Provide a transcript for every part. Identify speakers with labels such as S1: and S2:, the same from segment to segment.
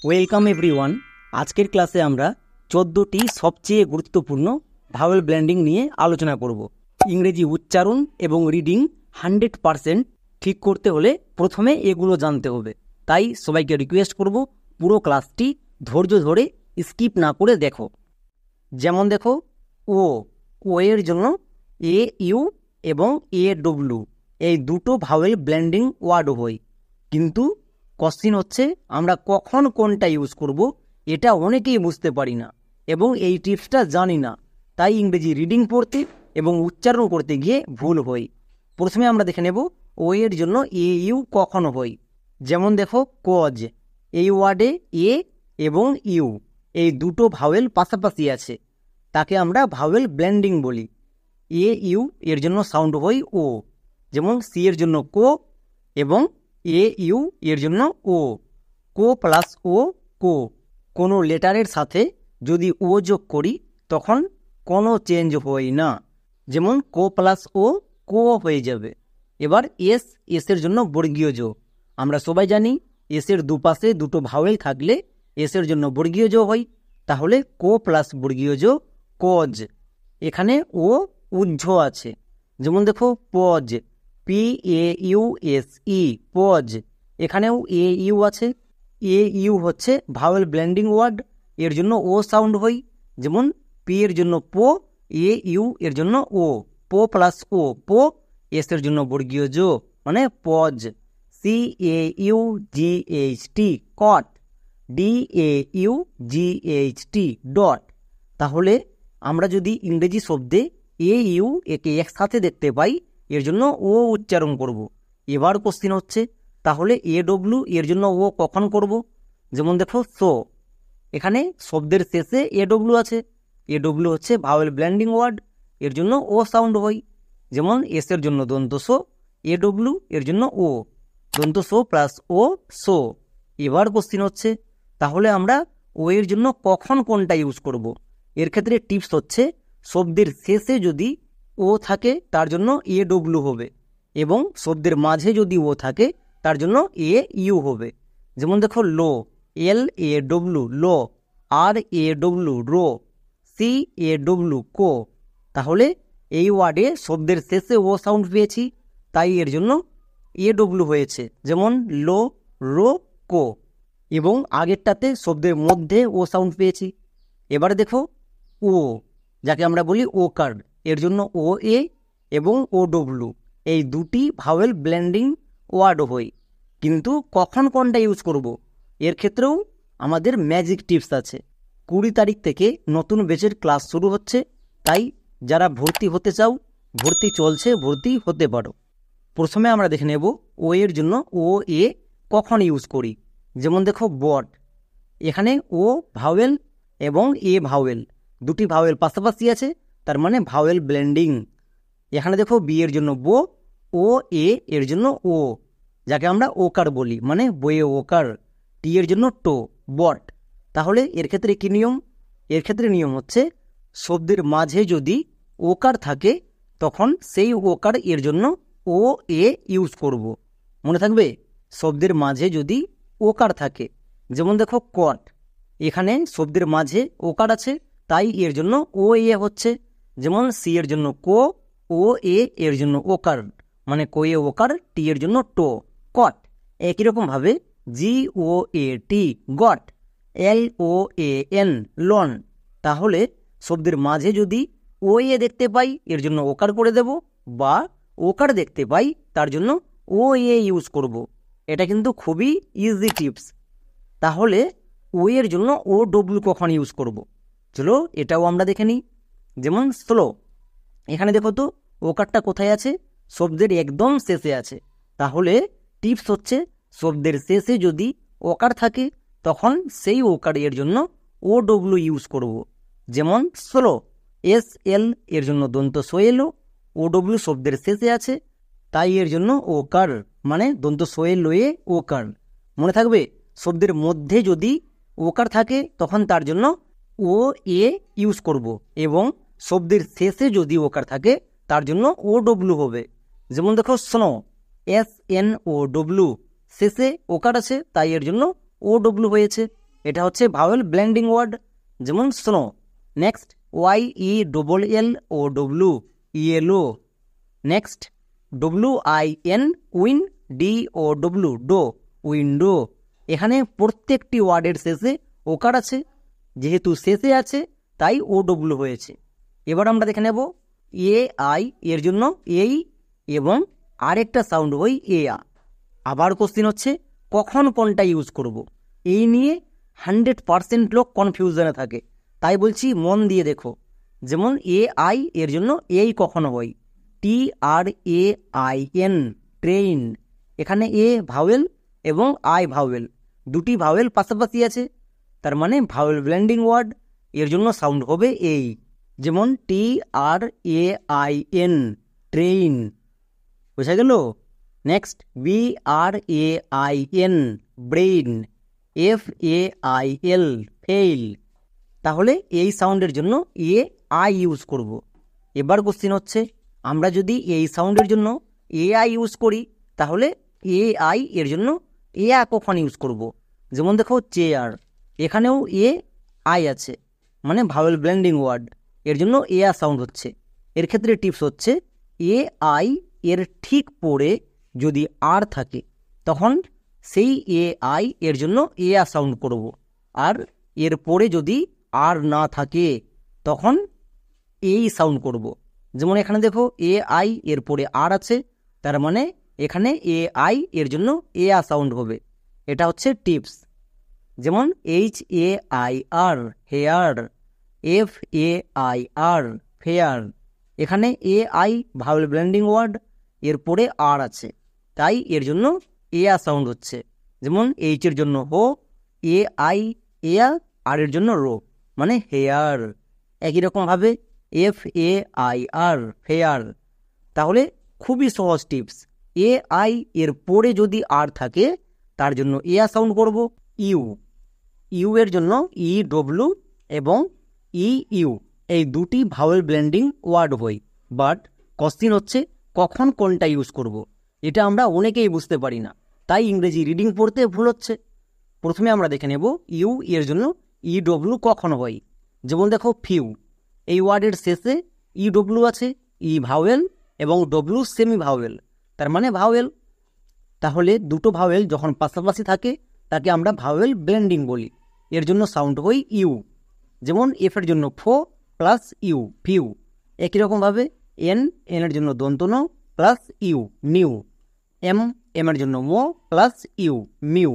S1: Welcome everyone. আজকের ক্লাসে আমরা 14টি সবচেয়ে গুরুত্বপূর্ণ ভাওয়েল ব্লেন্ডিং নিয়ে আলোচনা করব। ইংরেজি উচ্চারণ এবং রিডিং 100% ঠিক করতে হলে প্রথমে এগুলো জানতে হবে। তাই সবাইকে রিকোয়েস্ট করব পুরো ক্লাসটি ধৈর্য ধরে স্কিপ না করে দেখো। যেমন দেখো, ও এর জন্য এ ইউ এবং এ ডব্লু এই দুটো ভাওয়েল ব্লেন্ডিং ওয়ার্ড হয়, কিন্তু কোশ্চিন হচ্ছে আমরা কখন কোনটা ইউজ করব এটা অনেকেই বুঝতে পারি না এবং এই টিপসটা জানি না, তাই ইংরেজি রিডিং পড়তে এবং উচ্চারণ করতে গিয়ে ভুল হয়। প্রথমে আমরা দেখে নেব ও এর জন্য এ ইউ কখন হয়। যেমন দেখো, কজ, এই ওয়ার্ডে এ এবং ইউ এই দুটো ভাওয়েল পাশাপাশি আছে, তাকে আমরা ভাওয়েল ব্লেন্ডিং বলি। এ ইউ এর জন্য সাউন্ড হয় ও, যেমন সি এর জন্য কো এবং এ ইউ এর জন্য ও। কো প্লাস ও কো। কোনো লেটারের সাথে যদি ও যোগ করি তখন কোনো চেঞ্জ হয় না, যেমন কো প্লাস ও কো হয়ে যাবে। এবার এসের জন্য বর্গীয় যোগ। আমরা সবাই জানি এসের দুপাশে দুটো ভাওয়েল থাকলে এসের জন্য বর্গীয় যোগ হয়, তাহলে কো প্লাস বর্গীয় যোগ কজ। এখানে ও উহ্য আছে, যেমন দেখো পজ, PAUSE পজ। এখানেও এ ইউ আছে। এ ইউ হচ্ছে ভাওয়েল ব্লেন্ডিং ওয়ার্ড, এর জন্য ও সাউন্ড হয়, যেমন পি এর জন্য পো, এ ইউ এর জন্য ও। পো প্লাস ও পো। এস এর জন্য বর্গীয় জো মানে pause. CAUGHT caught. DAUGHT daught. তাহলে আমরা যদি ইংরেজি শব্দে এ ইউ একে একসাথে দেখতে পাই এর জন্য ও উচ্চারণ করব। এবার কোশ্চিন হচ্ছে, তাহলে এ ডব্লু এর জন্য ও কখন করব? যেমন দেখো সো, এখানে শব্দের শেষে এ ডব্লু আছে। এ ডব্লু হচ্ছে ভাওয়েল ব্লেন্ডিং ওয়ার্ড, এর জন্য ও সাউন্ড হয়, যেমন এস এর জন্য দন্ত সো, এ ডব্লু এর জন্য ও, দন্ত সো প্লাস ও সো। এবার কোশ্চিন হচ্ছে, তাহলে আমরা ও এর জন্য কখন কোনটা ইউজ করব? এর ক্ষেত্রে টিপস হচ্ছে, শব্দের শেষে যদি ও থাকে তার জন্য এ ডব্লু হবে, এবং শব্দের মাঝে যদি ও থাকে তার জন্য এ ইউ হবে। যেমন দেখো law, LAW law, RAW raw, CAW caw. তাহলে এই ওয়ার্ডে শব্দের শেষে ও সাউন্ড পেয়েছি, তাই এর জন্য এ ডব্লু হয়েছে, যেমন লো, রো, কো। এবং আগেরটাতে শব্দের মধ্যে ও সাউন্ড পেয়েছি। এবারে দেখো ও, যাকে আমরা বলি ও কার্ড, এর জন্য ও এ এবং ও ডব্লু এই দুটি ভাওয়েল ব্লেন্ডিং ওয়ার্ড হয়, কিন্তু কখন কোনটা ইউজ করব এর ক্ষেত্রেও আমাদের ম্যাজিক টিপস আছে। 20 তারিখ থেকে নতুন ব্যাচের ক্লাস শুরু হচ্ছে, তাই যারা ভর্তি হতে চাও, ভর্তি চলছে, ভর্তি হতে পারো। প্রথমে আমরা দেখে নেব ও এর জন্য ও এ কখন ইউজ করি। যেমন দেখো বট, এখানে ও ভাওয়েল এবং এ ভাওয়েল, দুটি ভাওয়েল পাশাপাশি আছে, তার মানে ভাওয়েল ব্লেন্ডিং। এখানে দেখো বি এর জন্য বো, ও এ এর জন্য ও, যাকে আমরা ওকার বলি, মানে বয়ে ওকার। টি এর জন্য টো, বট। তাহলে এর ক্ষেত্রে কি নিয়ম? এর ক্ষেত্রে নিয়ম হচ্ছে, শব্দের মাঝে যদি ওকার থাকে তখন সেই ওকার এর জন্য ও এ ইউজ করব। মনে থাকবে, শব্দের মাঝে যদি ওকার থাকে, যেমন দেখো কট, এখানে শব্দের মাঝে ওকার আছে, তাই এর জন্য ও এ হচ্ছে, যেমন সি এর জন্য কো, ও এ এর জন্য ওকার, মানে কোয়ে ওকার, টি এর জন্য টো, কট। একই রকমভাবে GOAT গট, LOAN লন। তাহলে শব্দের মাঝে যদি ও এ দেখতে পাই এর জন্য ওকার করে দেব, বা ওকার দেখতে পাই তার জন্য ও এ ইউজ করব। এটা কিন্তু খুবই ইজি টিপস। তাহলে ও এর জন্য ও ডব্লু কখন ইউজ করব? চলো এটাও আমরা দেখে নিই। যেমন স্লো, এখানে দেখো তো ওকারটা কোথায় আছে? শব্দের একদম শেষে আছে। তাহলে টিপস হচ্ছে, শব্দের শেষে যদি ওকার থাকে তখন সেই ওকার এর জন্য ও ডব্লু ইউজ করব। যেমন স্লো, SL এর জন্য দন্ত সোয়েলো, ও ডব্লু শব্দের শেষে আছে, তাই এর জন্য ওকার, মানে দন্ত সোয়েলোয়ে ওকার। মনে থাকবে, শব্দের মধ্যে যদি ওকার থাকে তখন তার জন্য ও এ ইউজ করব, এবং শব্দের শেষে যদি ওকার থাকে তার জন্য ও ডব্লু হবে। যেমন দেখো স্নো, SNOW, শেষে ওকার আছে তাই এর জন্য ও ডব্লু হয়েছে। এটা হচ্ছে ভাওয়েল ব্লেন্ডিং ওয়ার্ড, যেমন snow. Next Y E double L O W yellow. Next W I N win D O W ডো উইন্ডো। এখানে প্রত্যেকটি ওয়ার্ডের শেষে ওকার আছে, যেহেতু শেষে আছে তাই ও ডব্লু হয়েছে। এবার আমরা দেখে নেব এ আই এর জন্য এই এবং আরেকটা সাউন্ড হই এ আ। আবার কোশ্চিন হচ্ছে কখন কোনটা ইউজ করব। এই নিয়ে 100% লোক কনফিউশনে থাকে, তাই বলছি মন দিয়ে দেখো। যেমন এ আই এর জন্য এই কখন হয় T R A I N train. এখানে এ ভাওয়েল এবং আই ভাওয়েল, দুটি ভাওয়েল পাশাপাশি আছে, তার মানে ভাওয়েল ব্লেন্ডিং ওয়ার্ড। এর জন্য সাউন্ড হবে এই, যেমন T R A I N train, বোঝা গেল। Next B R A I N brain, F A I L fail. তাহলে এই সাউন্ডের জন্য এ আই ইউজ করব। এবার কোশ্চিন হচ্ছে আমরা যদি এই সাউন্ডের জন্য এ আই ইউজ করি তাহলে এ আই এর জন্য এ আ কখন ইউজ করব। যেমন দেখো চেয়ার, এখানেও এ আই আছে, মানে ভাওয়েল ব্লেন্ডিং ওয়ার্ড, এর জন্য এ আ সাউন্ড হচ্ছে। এর ক্ষেত্রে টিপস হচ্ছে এ আই এর ঠিক পরে যদি আর থাকে তখন সেই এ আই এর জন্য এ আ সাউন্ড করব, আর এর পরে যদি আর না থাকে তখন এই সাউন্ড করব। যেমন এখানে দেখো এ আই এর পরে আর আছে, তার মানে এখানে এ আই এর জন্য এ আ সাউন্ড হবে। এটা হচ্ছে টিপস। যেমন H A I R hair, F A I R fair. এখানে A I vowel blending word, এর পরে আর আছে, তাই এর জন্য এ আ সাউন্ড হচ্ছে। যেমন এইচ এর জন্য হো, এ আই এ আ, আর এর জন্য রো, মানে হেয়ার। একই রকমভাবে F A I R fair. তাহলে খুবই সহজ টিপস, এ আই এর পরে যদি আর থাকে তার জন্য এ আ সাউন্ড করব। ইউ, ইউ এর জন্য ই ডব্লু এবং ই ইউ, এই দুটি ভাওয়েল ব্লেন্ডিং ওয়ার্ড হয়। বাট কোশ্চিন হচ্ছে কখন কোনটা ইউজ করব। এটা আমরা অনেকেই বুঝতে পারি না, তাই ইংরেজি রিডিং পড়তে ভুল হচ্ছে। প্রথমে আমরা দেখে নেব ইউ এর জন্য ই ডব্লু কখন হয়। যেমন দেখো ফিউ, এই ওয়ার্ডের শেষে ই ডব্লু আছে, ই ভাওয়েল এবং ডব্লু সেমি ভাওয়েল, তার মানে ভাওয়েল। তাহলে দুটো ভাওয়েল যখন পাশাপাশি থাকে তাকে আমরা ভাওয়েল ব্লেন্ডিং বলি। এর জন্য সাউন্ড হয় ইউ। যেমন এফ এর জন্য ফো প্লাস ইউ ফিউ। একই রকমভাবে এন, এন এর জন্য দন্ত ন plus U new. M, M এর জন্য মো plus U mew.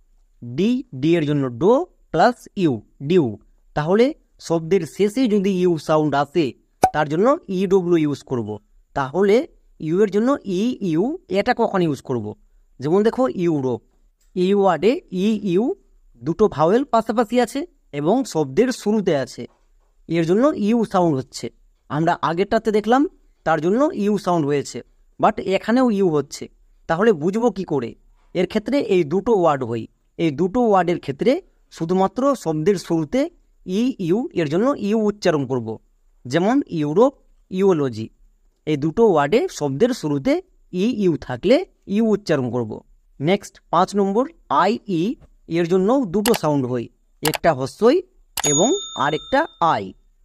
S1: D, D এর জন্য ডো প্লাস ইউ ডিউ। তাহলে শব্দের শেষে যদি ইউ সাউন্ড আসে তার জন্য ই ডব্লিউ ইউজ করব। তাহলে ইউ এর জন্য ই ইউ, এটা কখন ইউজ করব। যেমন দেখো ইউরোপ, এই ওয়ার্ডে ই ইউ দুটো ভাওয়েল পাশাপাশি আছে এবং শব্দের শুরুতে আছে, এর জন্য ইউ সাউন্ড হচ্ছে। আমরা আগেরটাতে দেখলাম তার জন্য ইউ সাউন্ড হয়েছে, বাট এখানেও ইউ হচ্ছে। তাহলে বুঝবো কি করে? এর ক্ষেত্রে এই দুটো ওয়ার্ড হয়, এই দুটো ওয়ার্ডের ক্ষেত্রে শুধুমাত্র শব্দের শুরুতে ই ইউ, এর জন্য ইউ উচ্চারণ করব। যেমন ইউরোপ, ইউওলজি, এই দুটো ওয়ার্ডে শব্দের শুরুতে ই ইউ থাকলে ইউ উচ্চারণ করব। নেক্সট 5 নম্বর আই ই, এর জন্য দুটো সাউন্ড হয়, একটা হস্যই এবং আরেকটা আই।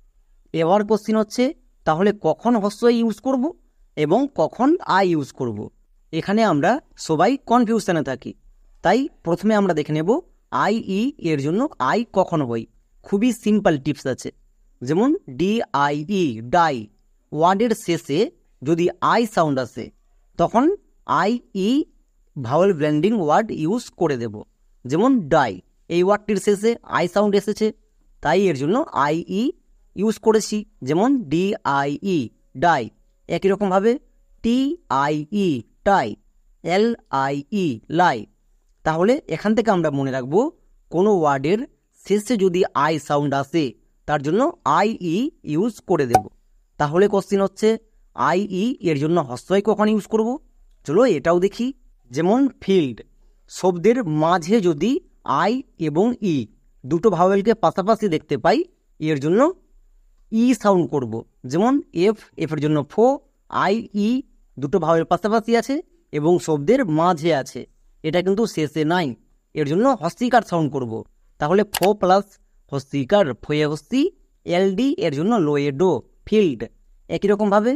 S1: এবার কোশ্চিন হচ্ছে তাহলে কখন হস্যই ইউজ করব এবং কখন আই ইউজ করব। এখানে আমরা সবাই কনফিউশনে থাকি, তাই প্রথমে আমরা দেখে নেব আই ই এর জন্য আই কখন হয়। খুবই সিম্পল টিপস আছে। যেমন ডি আই ই ডাই, ওয়ার্ডের শেষে যদি আই সাউন্ড আসে তখন I E vowel blending word use করে দেব। যেমন ডাই, এই ওয়ার্ডটির শেষে আই সাউন্ড এসেছে, তাই এর জন্য আই ই ইউজ করেছি। যেমন ডি আই ই ডাই। একই রকমভাবে T I E tie, L I E লাই। তাহলে এখান থেকে আমরা মনে রাখবো কোনো ওয়ার্ডের শেষে যদি আই সাউন্ড আসে তার জন্য আই ই ইউজ করে দেব। তাহলে কোশ্চিন হচ্ছে আই ই এর জন্য হস্যই কখন ইউজ করব। চলো এটাও দেখি। যেমন ফিল্ড, শব্দের মাঝে যদি আই এবং ই দুটো ভাওয়েলকে পাশাপাশি দেখতে পাই এর জন্য ই সাউন্ড করব। যেমন এফ, এফের জন্য ফো, আই ই দুটো ভাওয়েল পাশাপাশি আছে এবং শব্দের মাঝে আছে, এটা কিন্তু শেষে নাই, এর জন্য হস্যিকার সাউন্ড করব। তাহলে ফো প্লাস হস্তিকার ফয়ে হস্তি, এলডি এর জন্য লোয়েডো ফিল্ড। একই রকমভাবে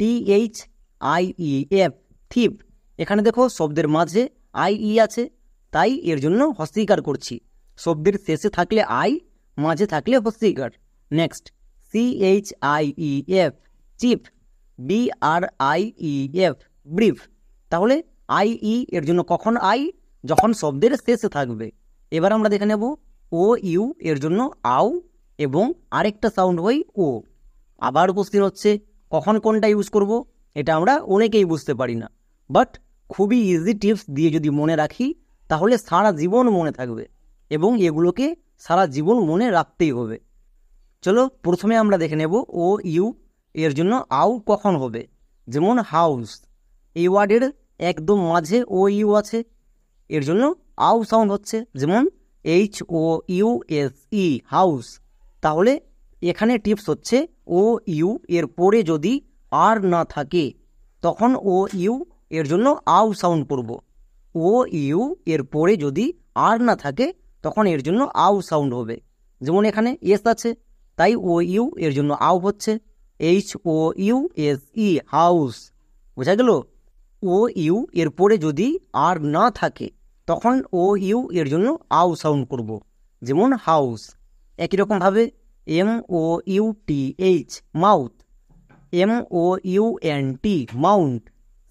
S1: THIEF থিপ, এখানে দেখো শব্দের মাঝে IE আছে, তাই এর জন্য হস্তিকার করছি। শব্দের শেষে থাকলে আই, মাঝে থাকলে হস্তিকার। Next CHIEF chief, BRIEF brief. তাহলে IE এর জন্য কখন আই, যখন শব্দের শেষে থাকবে। এবার আমরা দেখে নেব OU এর জন্য আউ এবং আরেকটা সাউন্ড হয় ও। আবার কোশ্চেন হচ্ছে কখন কোনটা ইউজ করব, এটা আমরা অনেকেই বুঝতে পারি না, বাট খুবই ইজি টিপস দিয়ে যদি মনে রাখি তাহলে সারা জীবন মনে থাকবে এবং এগুলোকে সারা জীবন মনে রাখতেই হবে। চলো প্রথমে আমরা দেখে নেব OU এর জন্য আউ কখন হবে। যেমন হাউস, এই ওয়ার্ডের একদম মাঝে OU আছে, এর জন্য আউ সাউন্ড হচ্ছে। যেমন HOUSE হাউস। তাহলে এখানে টিপস হচ্ছে OU এর পরে যদি আর না থাকে তখন OU এর জন্য আউ সাউন্ড করব। OU এর পরে যদি আর না থাকে তখন এর জন্য আউ সাউন্ড হবে। যেমন এখানে এস আছে, তাই OU এর জন্য আউ হচ্ছে HOUSE হাউস। বোঝা গেল? OU এর পরে যদি আর না থাকে তখন OU এর জন্য আউ সাউন্ড করব। যেমন হাউস। একই রকমভাবে MOUTH mouth, MOUNT mount,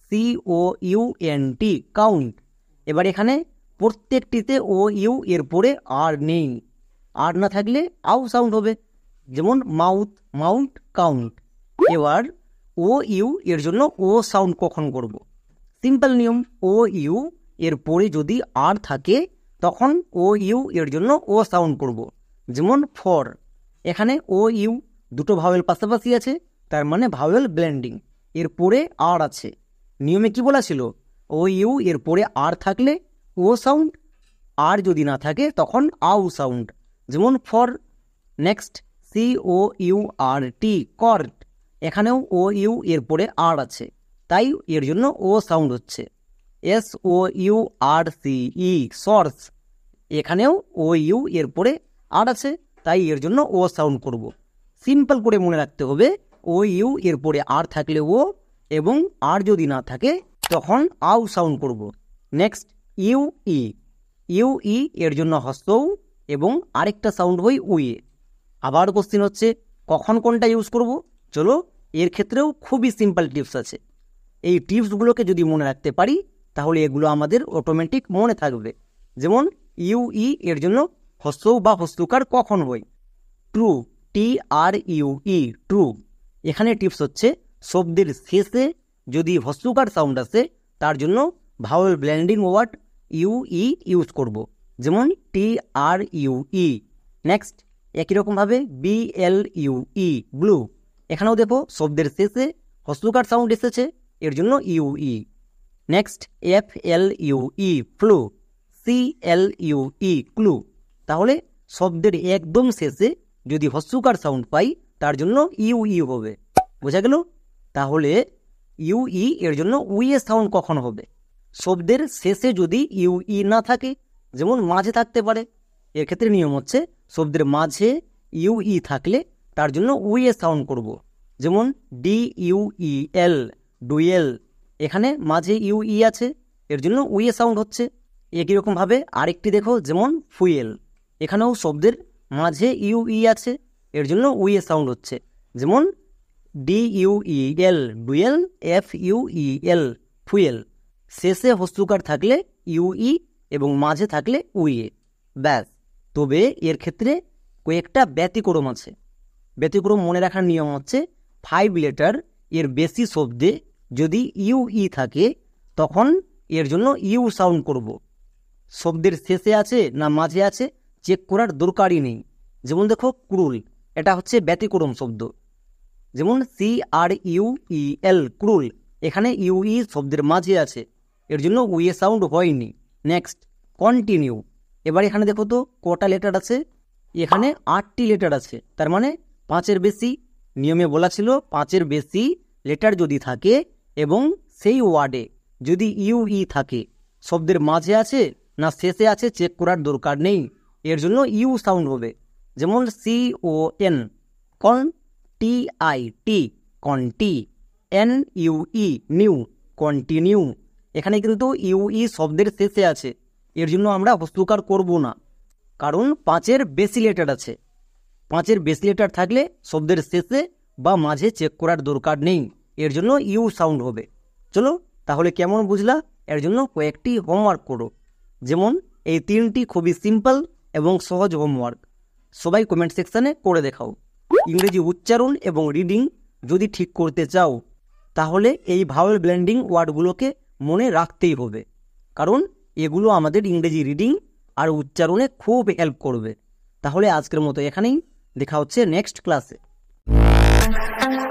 S1: COUNT count. এবার এখানে প্রত্যেকটিতে OU এর পরে আর নেই, আর না থাকলে আউ সাউন্ড হবে। যেমন মাউথ, মাউন্ট, কাউন্ট। এবার OU এর জন্য ও সাউন্ড কখন করব? সিম্পল নিয়ম, OU এর পরে যদি আর থাকে তখন OU এর জন্য ও সাউন্ড করব। যেমন ফর, এখানে OU দুটো ভাওয়েল পাশাপাশি আছে, তার মানে ভাওয়েল ব্লেন্ডিং, এর পরে আর আছে। নিয়মে কি বলা ছিল? OU এর পরে আর থাকলে ও সাউন্ড, আর যদি না থাকে তখন আউ সাউন্ড। যেমন ফর। নেক্সট COURT কর্ট, এখানেও OU এর পরে আর আছে, তাই এর জন্য ও সাউন্ড হচ্ছে। SOURCE সর্স, এখানেও OU এর পরে আর আছে, তাই এর জন্য ও সাউন্ড করব। সিম্পল করে মনে রাখতে হবে OU এর পরে আর থাকলে ও, এবং আর যদি না থাকে তখন আউ সাউন্ড করব। নেক্সট UE এর জন্য হস্তৌ এবং আরেকটা সাউন্ড হয় উয়ে। আবার কোশ্চিন হচ্ছে কখন কোনটা ইউজ করব। চলো এর ক্ষেত্রেও খুবই সিম্পল টিপস আছে। এই টিপসগুলোকে যদি মনে রাখতে পারি তাহলে এগুলো আমাদের অটোমেটিক মনে থাকবে। যেমন UE এর জন্য হস্তৌ বা হস্তুকার কখন হয়? True, TRUE true. এখানে টিপস হচ্ছে শব্দের শেষে যদি হস্তুকার সাউন্ড আসে তার জন্য vowel blending word UE use করব। যেমন TRUE। নেক্সট একই রকমভাবে BLUE ব্লু, এখানেও দেখো শব্দের শেষে হস্তুকার সাউন্ড এসেছে, এর জন্য UE। Next FLUE flue, CLUE clue. তাহলে শব্দের একদম শেষে যদি হস্যকার সাউন্ড পাই তার জন্য UE হবে। বোঝা গেল? তাহলে UE এর জন্য উইয়ে সাউন্ড কখন হবে? শব্দের শেষে যদি UE না থাকে, যেমন মাঝে থাকতে পারে, এর ক্ষেত্রে নিয়ম হচ্ছে শব্দের মাঝে UE থাকলে তার জন্য উইয়ে সাউন্ড করব। যেমন DUEL ডুয়েল, এখানে মাঝে UE আছে, এর জন্য উইয়ে সাউন্ড হচ্ছে। একই রকমভাবে আরেকটি দেখো, যেমন ফুয়েল, এখানেও শব্দের মাঝে UE আছে, এর জন্য উইয়ে সাউন্ড হচ্ছে। যেমন DUEL ডুয়েল, FUEL ফুয়েল। শেষে হস্যকার থাকলে UE এবং মাঝে থাকলে উইয়ে, ব্যাস। তবে এর ক্ষেত্রে কয়েকটা ব্যতিক্রম আছে। ব্যতিক্রম মনে রাখার নিয়ম হচ্ছে 5 লেটার এর বেশি শব্দে যদি UE থাকে তখন এর জন্য ইউ সাউন্ড করব। শব্দের শেষে আছে না মাঝে আছে চেক করার দরকারই নেই। যেমন দেখো ক্রুল, এটা হচ্ছে ব্যতিক্রম শব্দ। যেমন CRUEL ক্রুল, এখানে UE শব্দের মাঝে আছে, এর জন্য উইয়ে সাউন্ড হয়নি। Next continue. এবার এখানে দেখো তো কটা লেটার আছে, এখানে 8টি লেটার আছে, তার মানে 5-এর বেশি। নিয়মে বলা ছিল 5-এর বেশি লেটার যদি থাকে এবং সেই ওয়ার্ডে যদি UE থাকে, শব্দের মাঝে আছে না শেষে আছে চেক করার দরকার নেই, এর জন্য ইউ সাউন্ড হবে, যেমন CON কন, TIT কন্টি, NUE নিউ কন্টিনিউ। এখানে কিন্তু ইউই শব্দের শেষে আছে, এর জন্য আমরা হস্তুকার করব না, কারণ 5-এর বেশি লেটার আছে। 5-এর বেশি লেটার থাকলে শব্দের শেষে বা মাঝে চেক করার দরকার নেই, এর জন্য ইউ সাউন্ড হবে। চলো তাহলে কেমন বুঝলা, এর জন্য কয়েকটি হোমওয়ার্ক করো। যেমন এই 3টি খুবই সিম্পল এবং সহজ হোমওয়ার্ক, সবাই কমেন্ট সেকশানে করে দেখাও। ইংরেজি উচ্চারণ এবং রিডিং যদি ঠিক করতে চাও তাহলে এই ভাওয়েল ব্লেন্ডিং ওয়ার্ডগুলোকে মনে রাখতেই হবে, কারণ এগুলো আমাদের ইংরেজি রিডিং আর উচ্চারণে খুব হেল্প করবে। তাহলে আজকের মতো এখানেই, দেখা হচ্ছে নেক্সট ক্লাসে।